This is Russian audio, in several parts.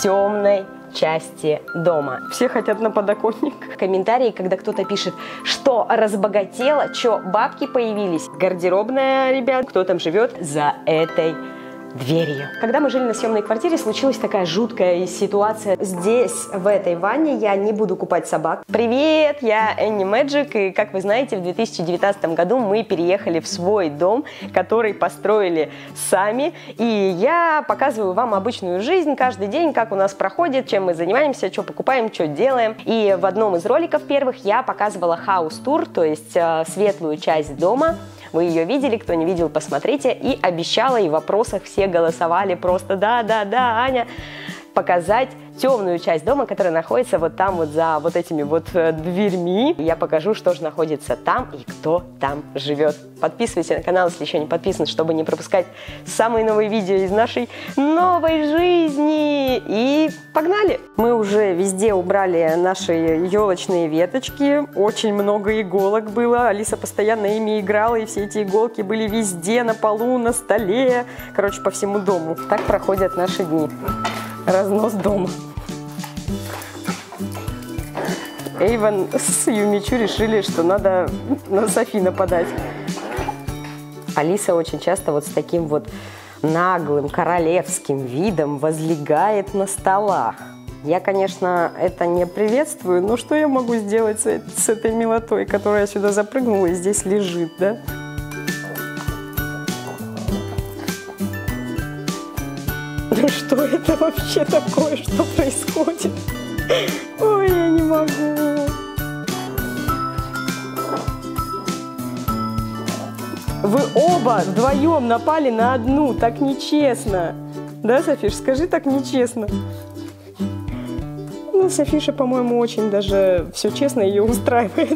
темной части дома. Все хотят на подоконник. Комментарии, когда кто-то пишет, что разбогатела, что бабки появились. Гардеробная, ребят, кто там живет за этой дверью. Когда мы жили на съемной квартире, случилась такая жуткая ситуация. Здесь, в этой ванне, я не буду купать собак. Привет, я Энни Мэджик, и, как вы знаете, в 2019 году мы переехали в свой дом, который построили сами, и я показываю вам обычную жизнь каждый день, как у нас проходит, чем мы занимаемся, что покупаем, что делаем. И в одном из роликов первых я показывала хаус-тур, то есть светлую часть дома. Вы ее видели, кто не видел, посмотрите. И обещала, и в вопросах все голосовали просто да, Аня, показать темную часть дома, которая находится вот там вот за вот этими вот дверьми. Я покажу, что же находится там и кто там живет. Подписывайтесь на канал, если еще не подписаны, чтобы не пропускать самые новые видео из нашей новой жизни. И погнали! Мы уже везде убрали наши елочные веточки. Очень много иголок было. Алиса постоянно ими играла, и все эти иголки были везде, на полу, на столе. Короче, по всему дому. Так проходят наши дни. Разнос дома. Эйвен с Юмичу решили, что надо на Софи нападать. Алиса очень часто вот с таким вот наглым королевским видом возлегает на столах. Я, конечно, это не приветствую, но что я могу сделать с этой милотой, которая сюда запрыгнула и здесь лежит, да? Ну что это вообще такое? Что происходит? Ой, я не могу. Вы оба вдвоем напали на одну. Так нечестно. Да, Софиш? Скажи, так нечестно. Ну, Софиша, по-моему, очень даже все честно ее устраивает.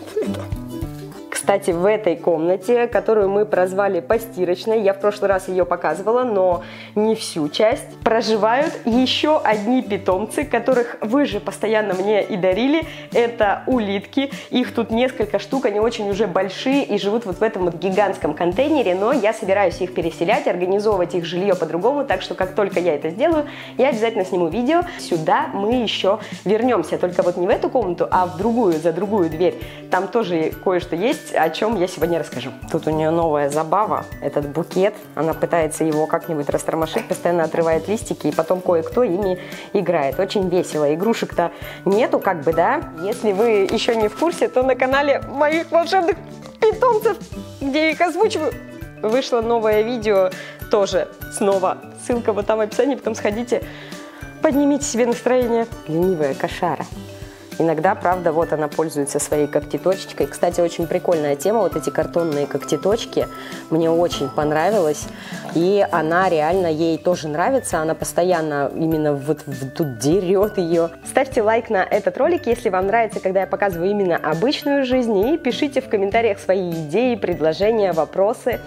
Кстати, в этой комнате, которую мы прозвали постирочной, я в прошлый раз ее показывала, но не всю часть, проживают еще одни питомцы, которых вы же постоянно мне и дарили. Это улитки. Их тут несколько штук, они очень уже большие и живут вот в этом вот гигантском контейнере, но я собираюсь их переселять, организовывать их жилье по-другому, так что как только я это сделаю, я обязательно сниму видео. Сюда мы еще вернемся, только вот не в эту комнату, а в другую, за другую дверь. Там тоже кое-что есть, о чем я сегодня расскажу. Тут у нее новая забава, этот букет. Она пытается его как-нибудь растормошить, постоянно отрывает листики, и потом кое-кто ими играет. Очень весело. Игрушек-то нету, как бы, да? Если вы еще не в курсе, то на канале моих волшебных питомцев, где я их озвучиваю, вышло новое видео тоже снова. Ссылка вот там в описании, потом сходите, поднимите себе настроение. Ленивая кошара. Иногда, правда, вот она пользуется своей когтеточкой. Кстати, очень прикольная тема, вот эти картонные когтеточки. Мне очень понравилось. И она реально, ей тоже нравится. Она постоянно именно вот тут дерет ее. Ставьте лайк на этот ролик, если вам нравится, когда я показываю именно обычную жизнь. И пишите в комментариях свои идеи, предложения, вопросы.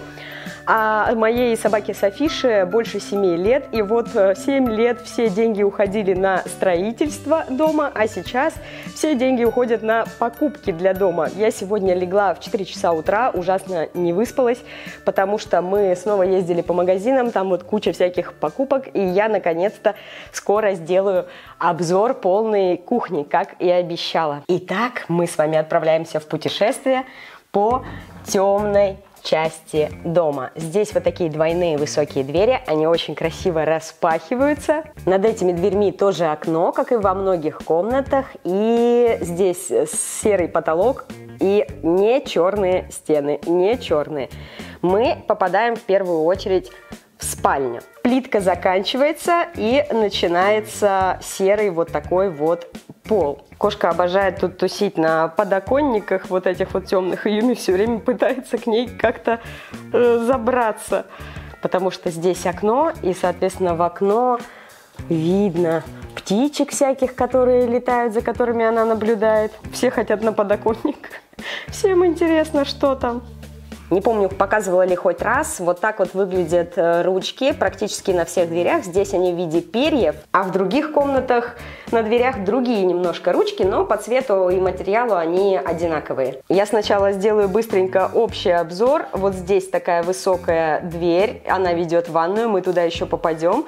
А моей собаке Софише больше 7 лет, и вот 7 лет все деньги уходили на строительство дома, а сейчас все деньги уходят на покупки для дома. Я сегодня легла в 4 часа утра, ужасно не выспалась, потому что мы снова ездили по магазинам, там вот куча всяких покупок, и я наконец-то скоро сделаю обзор полной кухни, как и обещала. Итак, мы с вами отправляемся в путешествие по темной части дома. Здесь вот такие двойные высокие двери, они очень красиво распахиваются. Над этими дверьми тоже окно, как и во многих комнатах, и здесь серый потолок и не черные стены, не черные. Мы попадаем в первую очередь в спальню. Плитка заканчивается и начинается серый вот такой вот пол. Кошка обожает тут тусить на подоконниках вот этих вот темных, и Юми все время пытается к ней как-то забраться, потому что здесь окно, и, соответственно, в окно видно птичек всяких, которые летают, за которыми она наблюдает. Все хотят на подоконник. Всем интересно, что там. Не помню, показывала ли хоть раз. Вот так вот выглядят ручки практически на всех дверях. Здесь они в виде перьев, а в других комнатах на дверях другие немножко ручки, но по цвету и материалу они одинаковые. Я сначала сделаю быстренько общий обзор. Вот здесь такая высокая дверь, она ведет в ванную, мы туда еще попадем.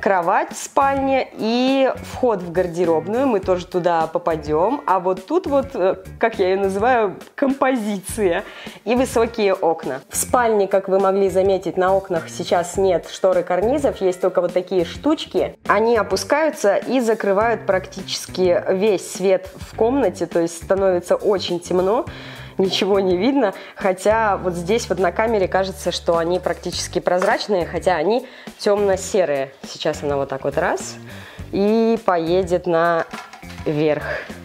кровать в спальне и вход в гардеробную. Мы тоже туда попадем. А вот тут вот, как я ее называю, композиция и высокие окна. В спальне, как вы могли заметить, на окнах сейчас нет штор и карнизов, есть только вот такие штучки. Они опускаются и закрывают практически весь свет в комнате, то есть становится очень темно. Ничего не видно, хотя вот здесь вот на камере кажется, что они практически прозрачные, хотя они темно-серые. Сейчас она вот так вот раз и поедет наверх.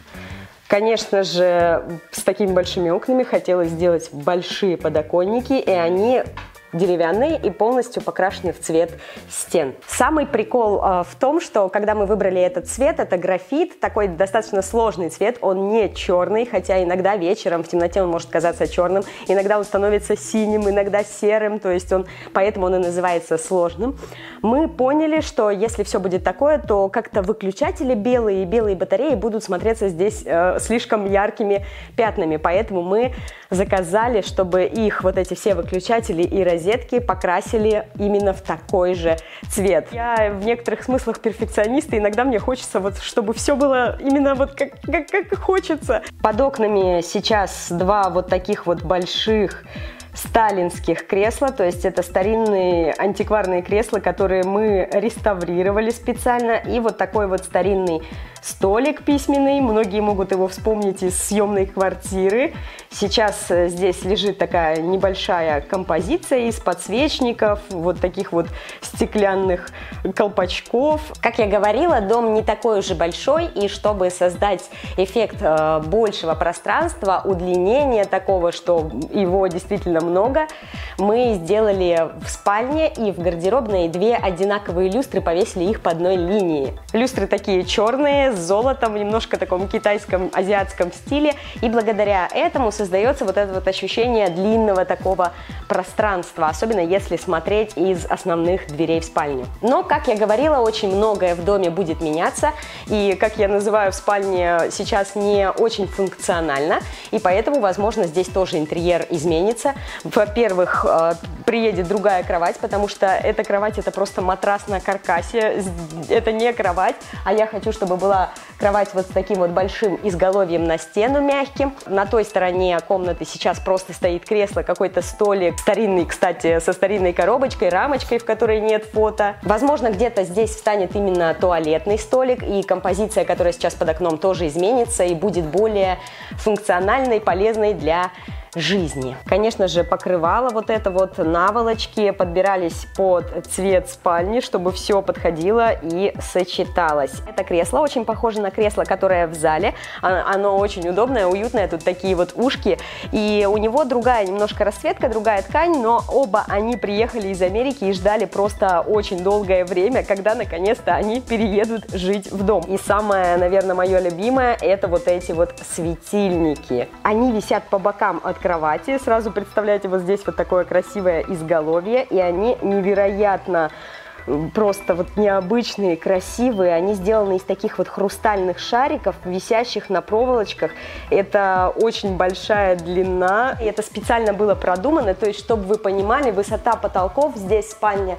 Конечно же, с такими большими окнами хотелось сделать большие подоконники, и они деревянные и полностью покрашены в цвет стен. Самый прикол в том, что когда мы выбрали этот цвет, это графит, такой достаточно сложный цвет, он не черный, хотя иногда вечером в темноте он может казаться черным, иногда он становится синим, иногда серым, то есть поэтому он и называется сложным. Мы поняли, что если все будет такое, то как-то выключатели белые и белые батареи будут смотреться здесь слишком яркими пятнами, поэтому мы заказали, чтобы их вот эти все выключатели и розетки покрасили именно в такой же цвет. Я в некоторых смыслах перфекционист, и иногда мне хочется, вот, чтобы все было именно вот как хочется. Под окнами сейчас два вот таких вот больших сталинских кресла, то есть это старинные антикварные кресла, которые мы реставрировали специально, и вот такой вот старинный столик письменный, многие могут его вспомнить из съемной квартиры. Сейчас здесь лежит такая небольшая композиция из подсвечников, вот таких вот стеклянных колпачков. Как я говорила, дом не такой уже большой, и чтобы создать эффект большего пространства, удлинения такого, что его действительно много, мы сделали в спальне и в гардеробной две одинаковые люстры, повесили их по одной линии. Люстры такие черные, с золотом, в немножко таком китайском, азиатском стиле, и благодаря этому создается вот это вот ощущение длинного такого пространства, особенно если смотреть из основных дверей в спальню. Но, как я говорила, очень многое в доме будет меняться, и, как я называю, в спальне сейчас не очень функционально, и поэтому, возможно, здесь тоже интерьер изменится. Во-первых, приедет другая кровать, потому что эта кровать — это просто матрас на каркасе, это не кровать, а я хочу, чтобы была кровать вот с таким вот большим изголовьем на стену мягким. На той стороне комнаты сейчас просто стоит кресло, какой-то столик, старинный, кстати, со старинной коробочкой, рамочкой, в которой нет фото. Возможно, где-то здесь встанет именно туалетный столик, и композиция, которая сейчас под окном, тоже изменится и будет более функциональной, полезной для жизни. Конечно же, покрывало вот это вот, наволочки подбирались под цвет спальни, чтобы все подходило и сочеталось. Это кресло очень похоже на кресло, которое в зале. Оно очень удобное, уютное, тут такие вот ушки. И у него другая немножко расцветка, другая ткань, но оба они приехали из Америки и ждали просто очень долгое время, когда наконец-то они переедут жить в дом. И самое, наверное, мое любимое — это вот эти вот светильники. Они висят по бокам от кровати. Сразу представляете, вот здесь вот такое красивое изголовье, и они невероятно просто вот необычные, красивые. Они сделаны из таких вот хрустальных шариков, висящих на проволочках. Это очень большая длина, и это специально было продумано, то есть, чтобы вы понимали, высота потолков здесь в спальне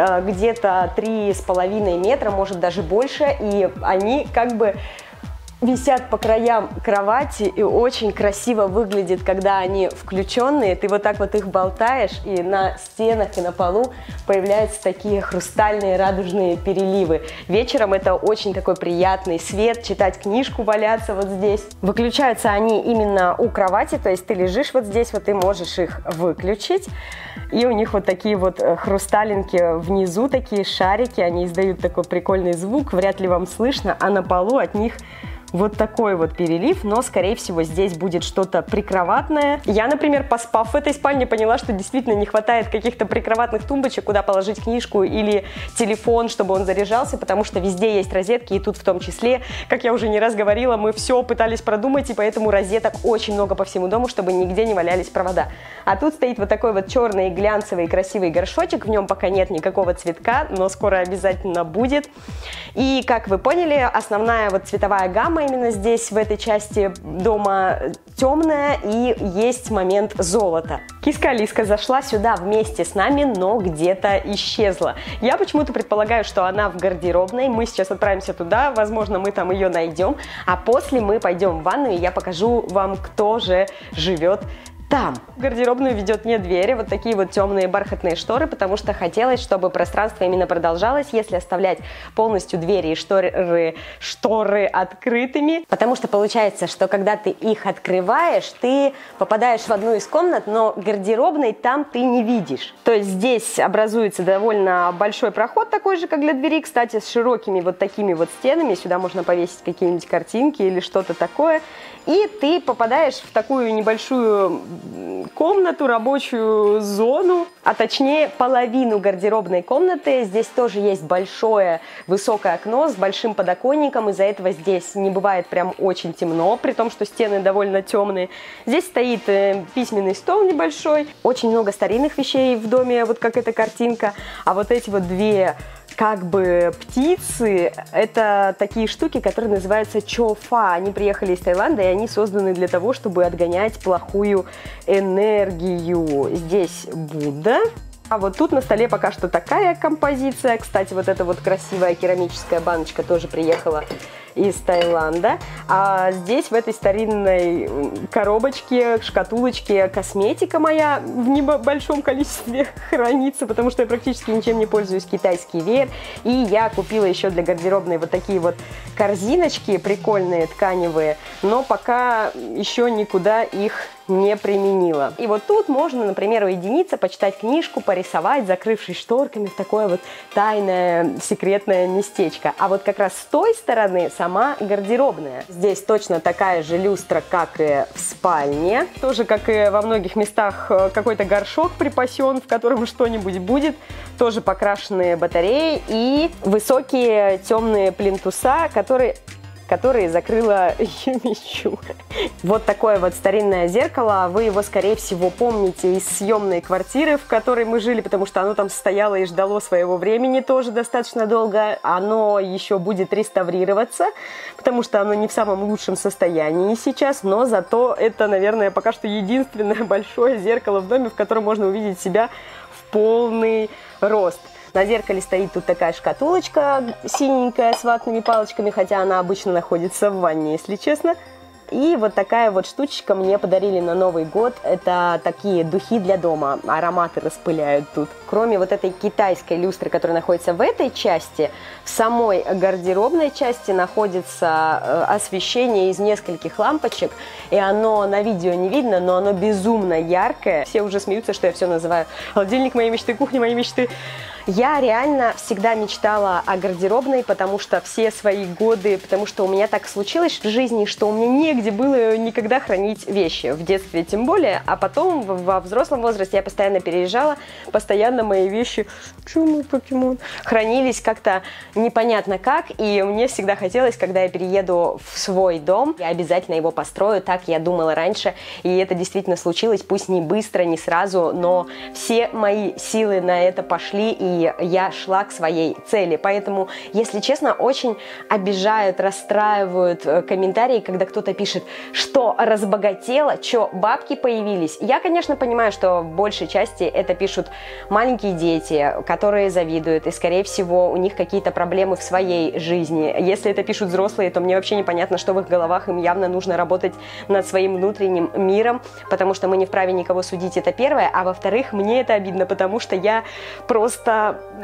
где-то 3,5 метра, может даже больше, и они как бы висят по краям кровати, и очень красиво выглядит, когда они включенные. Ты вот так вот их болтаешь, и на стенах и на полу появляются такие хрустальные радужные переливы. Вечером это очень такой приятный свет, читать книжку, валяться вот здесь. Выключаются они именно у кровати, то есть ты лежишь вот здесь, вот ты можешь их выключить. И у них вот такие вот хрусталинки внизу, такие шарики, они издают такой прикольный звук, вряд ли вам слышно, а на полу от них вот такой вот перелив, но, скорее всего, здесь будет что-то прикроватное. Я, например, поспав в этой спальне, поняла, что действительно не хватает каких-то прикроватных тумбочек, куда положить книжку или телефон, чтобы он заряжался, потому что везде есть розетки, и тут в том числе. Как я уже не раз говорила, мы все пытались продумать, и поэтому розеток очень много по всему дому, чтобы нигде не валялись провода. А тут стоит вот такой вот черный глянцевый красивый горшочек, в нем пока нет никакого цветка, но скоро обязательно будет. И, как вы поняли, основная вот цветовая гамма Тема именно здесь, в этой части дома, темная, и есть момент золота. Киска Алиска зашла сюда вместе с нами, но где-то исчезла. Я почему-то предполагаю, что она в гардеробной. Мы сейчас отправимся туда, возможно, мы там ее найдем, а после мы пойдем в ванную, и я покажу вам, кто же живет там. В гардеробную ведет не дверь, вот такие вот темные бархатные шторы, потому что хотелось, чтобы пространство именно продолжалось, если оставлять полностью двери и шторы открытыми, потому что получается, что когда ты их открываешь, ты попадаешь в одну из комнат, но гардеробной там ты не видишь. То есть здесь образуется довольно большой проход, такой же, как для двери, кстати, с широкими вот такими вот стенами, сюда можно повесить какие-нибудь картинки или что-то такое, и ты попадаешь в такую небольшую комнату, рабочую зону, а точнее половину гардеробной комнаты. Здесь тоже есть большое высокое окно с большим подоконником, из-за этого здесь не бывает прям очень темно, при том, что стены довольно темные. Здесь стоит письменный стол небольшой, очень много старинных вещей в доме, вот как эта картинка, а вот эти вот две как бы птицы, это такие штуки, которые называются чофа. Они приехали из Таиланда, и они созданы для того, чтобы отгонять плохую энергию. Здесь Будда. А вот тут на столе пока что такая композиция. Кстати, вот эта вот красивая керамическая баночка тоже приехала из Таиланда. А здесь, в этой старинной коробочке, шкатулочке, косметика моя в небольшом количестве хранится, потому что я практически ничем не пользуюсь, китайский веер. И я купила еще для гардеробной вот такие вот корзиночки прикольные, тканевые, но пока еще никуда их не применила. И вот тут можно, например, уединиться, почитать книжку, порисовать, закрывшись шторками в такое вот тайное, секретное местечко. А вот как раз с той стороны сама гардеробная. Здесь точно такая же люстра, как и в спальне. Тоже, как и во многих местах, какой-то горшок припасен, в котором что-нибудь будет. Тоже покрашенные батареи и высокие темные плинтуса, которые закрыла Юмичу. Вот такое вот старинное зеркало. Вы его, скорее всего, помните из съемной квартиры, в которой мы жили, потому что оно там стояло и ждало своего времени тоже достаточно долго. Оно еще будет реставрироваться, потому что оно не в самом лучшем состоянии сейчас, но зато это, наверное, пока что единственное большое зеркало в доме, в котором можно увидеть себя в полный рост. На зеркале стоит тут такая шкатулочка синенькая с ватными палочками, хотя она обычно находится в ванне, если честно. И вот такая вот штучка мне подарили на Новый год. Это такие духи для дома. Ароматы распыляют тут. Кроме вот этой китайской люстры, которая находится в этой части, в самой гардеробной части находится освещение из нескольких лампочек. И оно на видео не видно, но оно безумно яркое. Все уже смеются, что я все называю холодильник моей мечты, кухня моей мечты. Я реально всегда мечтала о гардеробной, потому что все свои годы, потому что у меня так случилось в жизни, что у меня негде было никогда хранить вещи, в детстве тем более, а потом во взрослом возрасте я постоянно переезжала, постоянно мои вещи, мой покемон, хранились как-то непонятно как, и мне всегда хотелось, когда я перееду в свой дом, я обязательно его построю, так я думала раньше, и это действительно случилось, пусть не быстро, не сразу, но все мои силы на это пошли, и я шла к своей цели. Поэтому, если честно, очень обижают, расстраивают комментарии, когда кто-то пишет, что разбогатела, что бабки появились. Я, конечно, понимаю, что в большей части это пишут маленькие дети, которые завидуют, и, скорее всего, у них какие-то проблемы в своей жизни. Если это пишут взрослые, то мне вообще непонятно, что в их головах, им явно нужно работать над своим внутренним миром, потому что мы не вправе никого судить, это первое, а во-вторых, мне это обидно, потому что я просто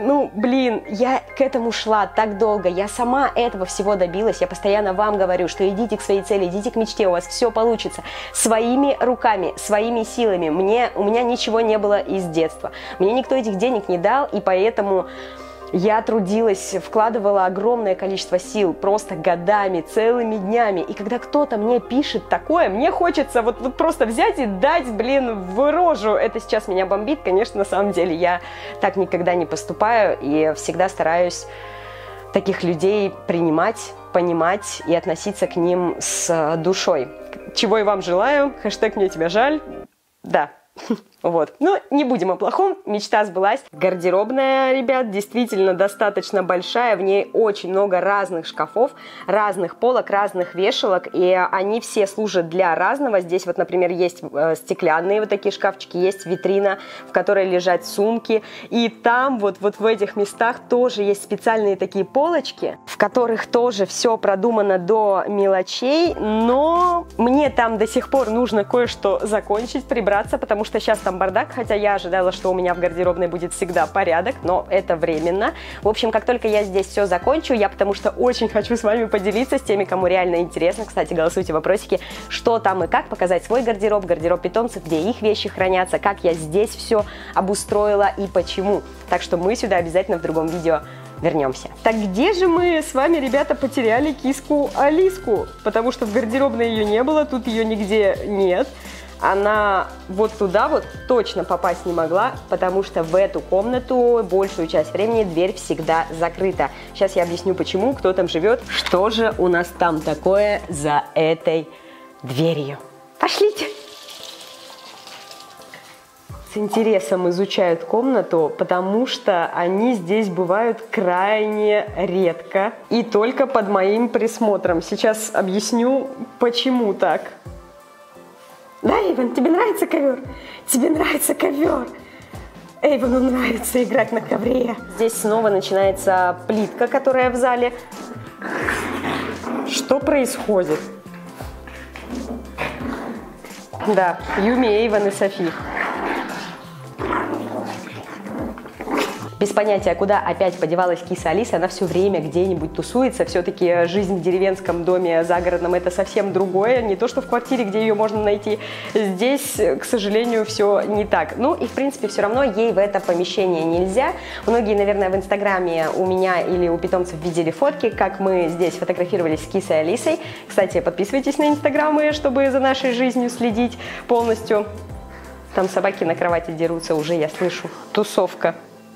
я к этому шла так долго, я сама этого всего добилась, я постоянно вам говорю, что идите к своей цели, идите к мечте, у вас все получится, своими руками, своими силами, у меня ничего не было из детства, мне никто этих денег не дал, и поэтому я трудилась, вкладывала огромное количество сил, просто годами, целыми днями. И когда кто-то мне пишет такое, мне хочется вот просто взять и дать, в рожу. Это сейчас меня бомбит, конечно, на самом деле. Я так никогда не поступаю и всегда стараюсь таких людей принимать, понимать и относиться к ним с душой. Чего и вам желаю. Хэштег «Мне тебя жаль». Да. Вот. Но не будем о плохом, мечта сбылась. Гардеробная, ребят, действительно достаточно большая. В ней очень много разных шкафов, разных полок, разных вешалок. И они все служат для разного. Здесь вот, например, есть стеклянные вот такие шкафчики, есть витрина, в которой лежат сумки. И там вот в этих местах тоже есть специальные такие полочки, в которых тоже все продумано до мелочей. Но мне там до сих пор нужно кое-что закончить, прибраться, потому что сейчас там бардак, хотя я ожидала, что у меня в гардеробной будет всегда порядок, но это временно. В общем, как только я здесь все закончу, я потому что очень хочу с вами поделиться, с теми, кому реально интересно. Кстати, голосуйте в вопросике, что там и как, показать свой гардероб, гардероб питомцев, где их вещи хранятся, как я здесь все обустроила и почему. Так что мы сюда обязательно в другом видео вернемся. Так где же мы с вами, ребята, потеряли киску Алиску? Потому что в гардеробной ее не было, тут ее нигде нет. Она вот туда вот точно попасть не могла, потому что в эту комнату большую часть времени дверь всегда закрыта. Сейчас я объясню почему, кто там живет, что же у нас там такое за этой дверью. Пошлите! С интересом изучают комнату, потому что они здесь бывают крайне редко и только под моим присмотром. Сейчас объясню, почему так. Да, Эйвен, тебе нравится ковер? Тебе нравится ковер? Эйвену нравится играть на ковре. Здесь снова начинается плитка, которая в зале. Что происходит? Да, Юми, Эйвен и Софи. Без понятия, куда опять подевалась киса Алиса, она все время где-нибудь тусуется. Все-таки жизнь в деревенском доме загородном — это совсем другое. Не то, что в квартире, где ее можно найти. Здесь, к сожалению, все не так. Ну и, в принципе, все равно ей в это помещение нельзя. Многие, наверное, в инстаграме у меня или у питомцев видели фотки, как мы здесь фотографировались с кисой Алисой. Кстати, подписывайтесь на инстаграмы, чтобы за нашей жизнью следить полностью. Там собаки на кровати дерутся уже, я слышу. Тусовка.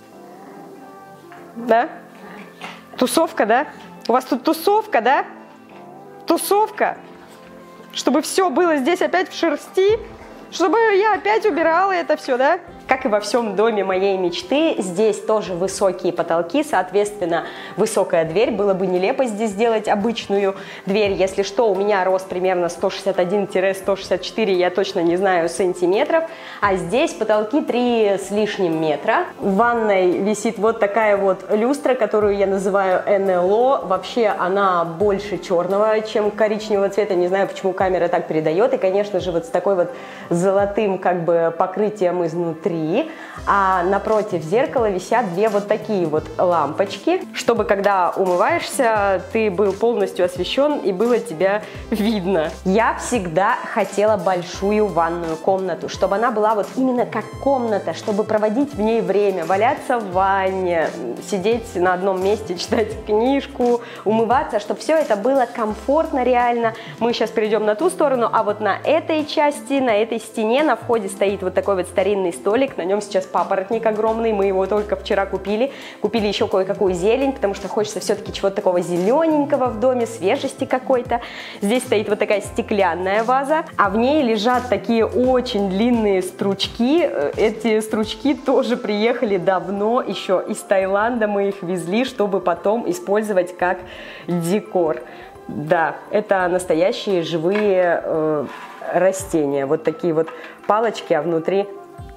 Да? Тусовка, да? У вас тут тусовка, да? Тусовка? Чтобы все было здесь опять в шерсти? Чтобы я опять убирала это все, да? Как и во всем доме моей мечты, здесь тоже высокие потолки, соответственно, высокая дверь. Было бы нелепо здесь сделать обычную дверь. Если что, у меня рост примерно 161-164, я точно не знаю, сантиметров. А здесь потолки 3 с лишним метра. В ванной висит вот такая вот люстра, которую я называю НЛО. Вообще она больше черного, чем коричневого цвета. Не знаю, почему камера так передает. И, конечно же, вот с такой вот золотым как бы покрытием изнутри. А напротив зеркала висят две вот такие вот лампочки, чтобы когда умываешься, ты был полностью освещен и было тебя видно. Я всегда хотела большую ванную комнату, чтобы она была вот именно как комната, чтобы проводить в ней время, валяться в ванне, сидеть на одном месте, читать книжку, умываться, чтобы все это было комфортно реально. Мы сейчас перейдем на ту сторону, а вот на этой части, на этой стене на входе стоит вот такой вот старинный столик. На нем сейчас папоротник огромный, мы его только вчера купили. Купили еще кое-какую зелень, потому что хочется все-таки чего-то такого зелененького в доме, свежести какой-то. Здесь стоит вот такая стеклянная ваза, а в ней лежат такие очень длинные стручки. Эти стручки тоже приехали давно, еще из Таиланда мы их везли, чтобы потом использовать как декор. Да, это настоящие живые растения. Вот такие вот палочки, а внутри...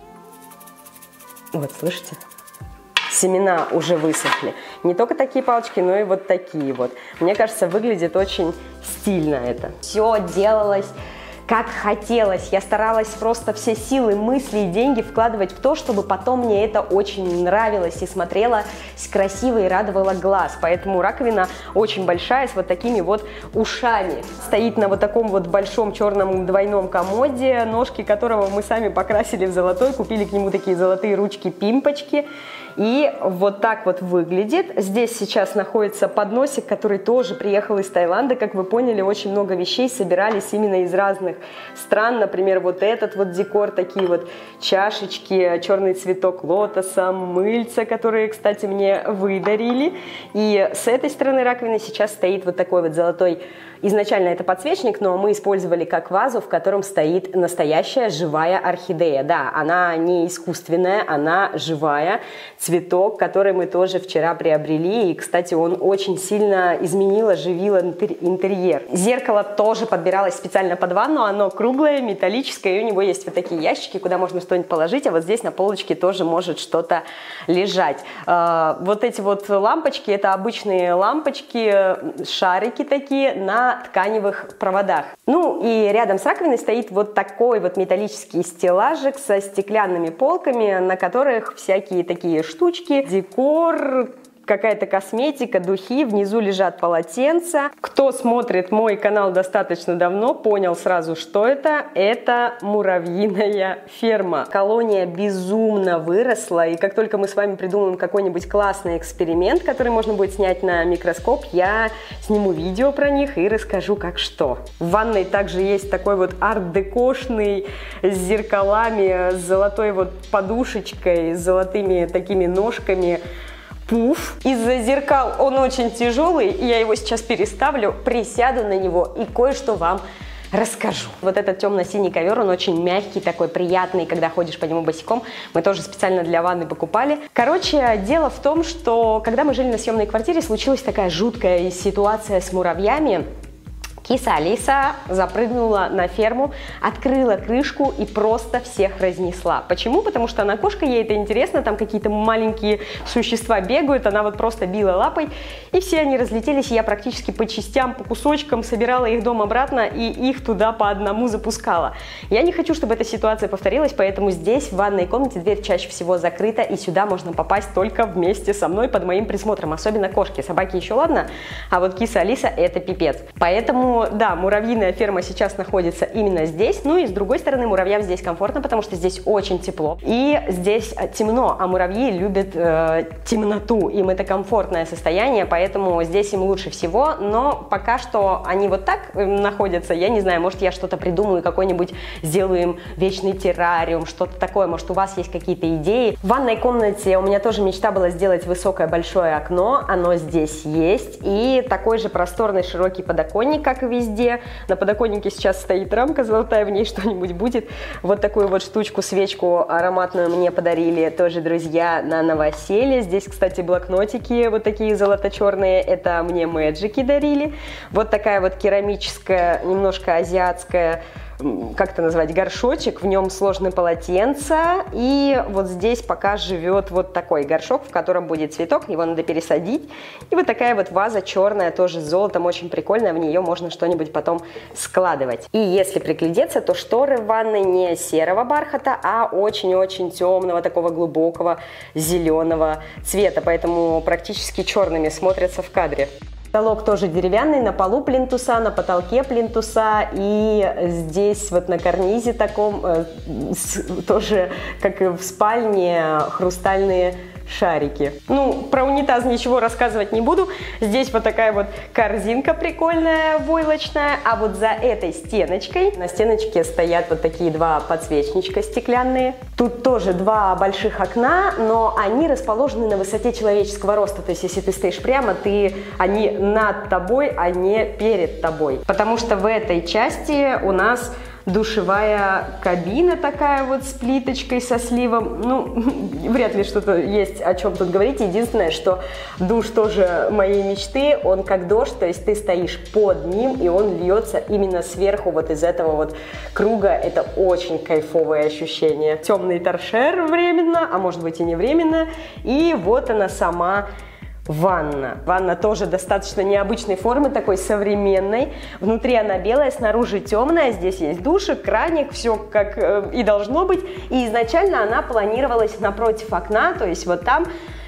Вот, слышите? Семена уже высохли. Не только такие палочки, но и вот такие вот. Мне кажется, выглядит очень стильно это. Все делалось как хотелось. Я старалась просто все силы, мысли и деньги вкладывать в то, чтобы потом мне это очень нравилось и смотрелось красиво и радовало глаз. Поэтому раковина очень большая, с вот такими вот ушами. Стоит на вот таком вот большом черном двойном комоде, ножки которого мы сами покрасили в золотой, купили к нему такие золотые ручки-пимпочки. И вот так вот выглядит. Здесь сейчас находится подносик, который тоже приехал из Таиланда. Как вы поняли, очень много вещей собирались именно из разных стран. Например, вот этот вот декор, такие вот чашечки, черный цветок лотоса, мыльца, которые, кстати, мне выдарили. И с этой стороны раковины сейчас стоит вот такой вот золотой. Изначально это подсвечник, но мы использовали как вазу, в котором стоит настоящая живая орхидея. Да, она не искусственная, она живая. Цветок, который мы тоже вчера приобрели. И, кстати, он очень сильно изменил, оживил интерьер. Зеркало тоже подбиралось специально под ванну. Оно круглое, металлическое, и у него есть вот такие ящики, куда можно что-нибудь положить. А вот здесь на полочке тоже может что-то лежать. Вот эти вот лампочки, это обычные лампочки, шарики такие на тканевых проводах. Ну и рядом с раковиной стоит вот такой вот металлический стеллажик со стеклянными полками, на которых всякие такие штучки, декор, какая-то косметика, духи, внизу лежат полотенца. Кто смотрит мой канал достаточно давно, понял сразу, что это. Это муравьиная ферма. Колония безумно выросла, и как только мы с вами придумаем какой-нибудь классный эксперимент, который можно будет снять на микроскоп, я сниму видео про них и расскажу, как что. В ванной также есть такой вот арт-декошный с зеркалами, с золотой вот подушечкой, с золотыми такими ножками. Пуф. Из-за зеркал он очень тяжелый, и я его сейчас переставлю, присяду на него и кое-что вам расскажу. Вот этот темно-синий ковер, он очень мягкий, такой приятный, когда ходишь по нему босиком. Мы тоже специально для ванны покупали. Короче, дело в том, что когда мы жили на съемной квартире, случилась такая жуткая ситуация с муравьями. Киса Алиса запрыгнула на ферму, открыла крышку и просто всех разнесла. Почему? Потому что она кошка, ей это интересно, там какие-то маленькие существа бегают, она вот просто била лапой, и все они разлетелись, и я практически по частям, по кусочкам собирала их дом обратно и их туда по одному запускала. Я не хочу, чтобы эта ситуация повторилась, поэтому здесь, в ванной комнате, дверь чаще всего закрыта, и сюда можно попасть только вместе со мной под моим присмотром, особенно кошки. Собаки еще ладно, а вот киса Алиса это пипец. Поэтому да, муравьиная ферма сейчас находится именно здесь, ну и с другой стороны муравьям здесь комфортно, потому что здесь очень тепло и здесь темно, а муравьи любят темноту, им это комфортное состояние, поэтому здесь им лучше всего, но пока что они вот так находятся, я не знаю, может я что-то придумаю, какой-нибудь сделаю им вечный террариум, что-то такое, может у вас есть какие-то идеи. В ванной комнате у меня тоже мечта была сделать высокое большое окно, оно здесь есть, и такой же просторный широкий подоконник, как и везде. На подоконнике сейчас стоит рамка золотая, в ней что-нибудь будет. Вот такую вот штучку, свечку ароматную мне подарили тоже друзья на новоселье. Здесь, кстати, блокнотики вот такие золото-черные, это мне мэджики дарили. Вот такая вот керамическая, немножко азиатская, как это назвать, горшочек, в нем сложны полотенца, и вот здесь пока живет вот такой горшок, в котором будет цветок, его надо пересадить, и вот такая вот ваза черная, тоже с золотом, очень прикольная, в нее можно что-нибудь потом складывать. И если приглядеться, то шторы в ванной не серого бархата, а очень-очень темного, такого глубокого зеленого цвета, поэтому практически черными смотрятся в кадре. Потолок тоже деревянный, на полу плинтуса, на потолке плинтуса, и здесь вот на карнизе таком тоже, как и в спальне, хрустальные шарики. Ну, про унитаз ничего рассказывать не буду. Здесь вот такая вот корзинка прикольная, войлочная, а вот за этой стеночкой, на стеночке стоят вот такие два подсвечничка стеклянные. Тут тоже два больших окна, но они расположены на высоте человеческого роста, то есть если ты стоишь прямо, они над тобой, а не перед тобой. Потому что в этой части у нас душевая кабина такая вот с плиточкой, со сливом. Ну, вряд ли что-то есть о чем тут говорить. Единственное, что душ тоже моей мечты, он как дождь, то есть ты стоишь под ним, и он льется именно сверху вот из этого вот круга. Это очень кайфовое ощущение. Темный торшер временно, а может быть и не временно. И вот она сама ванна. Ванна тоже достаточно необычной формы, такой современной. Внутри она белая, снаружи темная. Здесь есть душик, краник, все как и должно быть. И изначально она планировалась напротив окна, то есть вот там.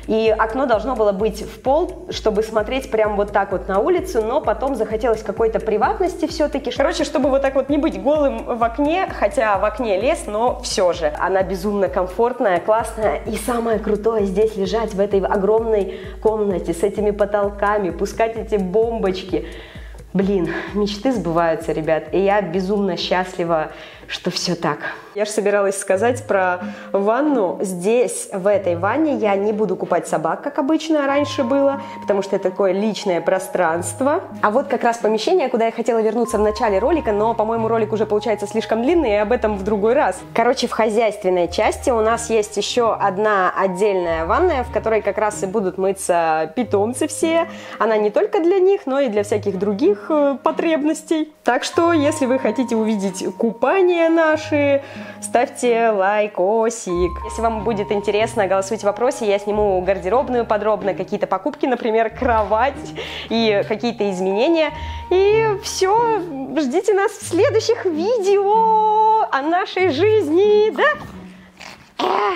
И окно должно было быть в пол, чтобы смотреть прям вот так вот на улицу, но потом захотелось какой-то приватности все-таки. Короче, чтобы вот так вот не быть голым в окне, хотя в окне лес, но все же. Она безумно комфортная, классная. И самое крутое здесь лежать в этой огромной комнате с этими потолками, пускать эти бомбочки. Блин, мечты сбываются, ребят, и я безумно счастлива, что все так. Я же собиралась сказать про ванну. Здесь, в этой ванне, я не буду купать собак, как обычно раньше было, потому что это такое личное пространство. А вот как раз помещение, куда я хотела вернуться в начале ролика, но, по-моему, ролик уже получается слишком длинный, и об этом в другой раз. Короче, в хозяйственной части у нас есть еще одна отдельная ванная, в которой как раз и будут мыться питомцы все. Она не только для них, но и для всяких других потребностей. Так что, если вы хотите увидеть купание наши, ставьте лайкосик. Если вам будет интересно, голосуйте в вопросе, я сниму гардеробную подробно, какие-то покупки, например, кровать и какие-то изменения. И все, ждите нас в следующих видео о нашей жизни, да?